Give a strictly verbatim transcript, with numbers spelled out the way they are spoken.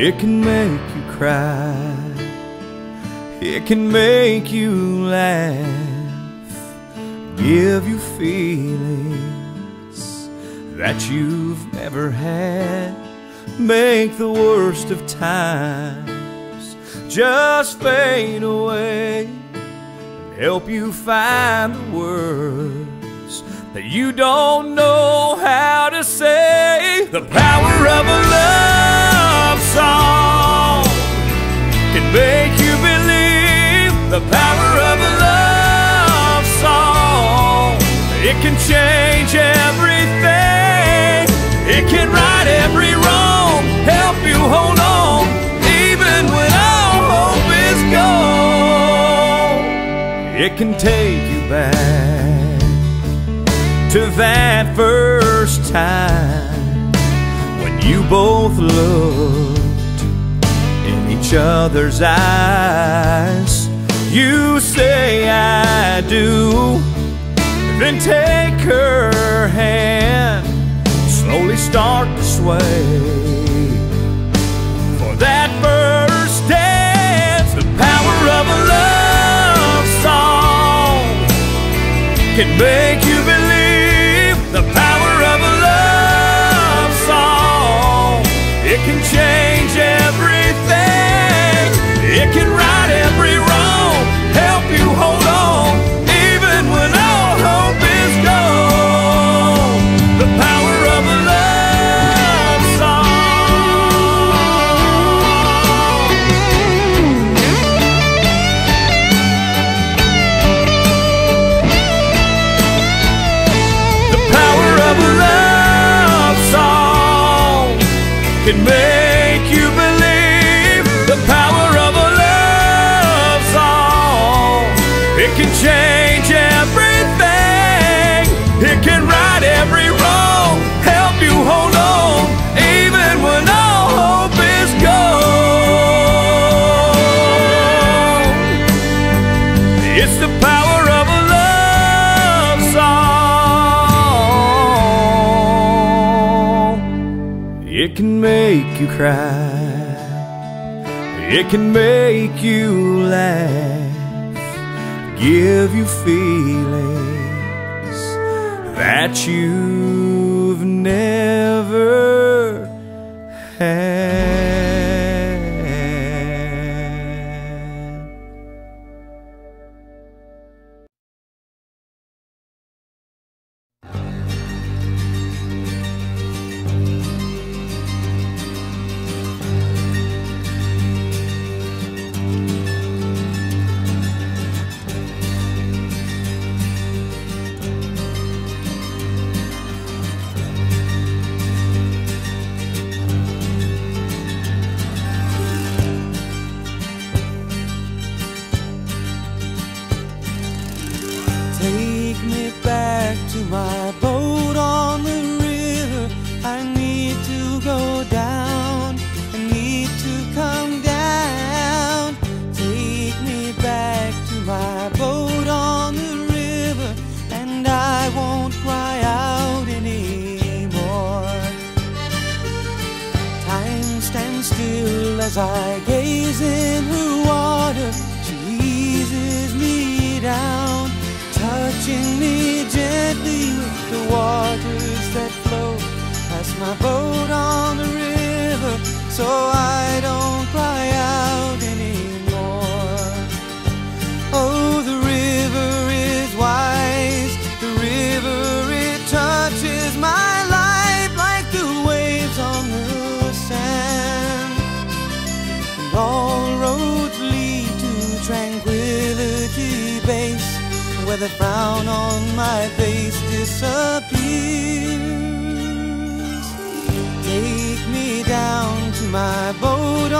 It can make you cry, it can make you laugh, give you feelings that you've never had, make the worst of times just fade away, and help you find the words that you don't know how to say. The power of a love song can make you believe. The power of a love song, it can change everything. It can right every wrong, help you hold on even when all hope is gone. It can take you back to that first time when you both looked in each other's eyes. You say I do, then take her hand, slowly start to sway for that first dance. The power of a love song can make you believe. The power of a love song, it can change everything. It can right every wrong, help you hold on even when all hope is gone. The power of a love song. The power of a love song can make you believe. The power of a love song, it can change everything. It can right every wrong, help you hold on even when all hope is gone. It's the power of a love song. It can make you cry, it can make you laugh, give you feelings that you've never had. Take me back to my boat on the river. I need to go down, I need to come down. Take me back to my boat on the river, and I won't cry out anymore. Time stands still as I gaze in her water. She eases me down, touching me gently with the waters that flow past my boat on the river, so I don't cry out anymore. Oh, the river is wise, the river, it touches my life like the waves on the sand. And all roads lead to Tranquility Base, where the frown on my face disappears. Take me down to my boat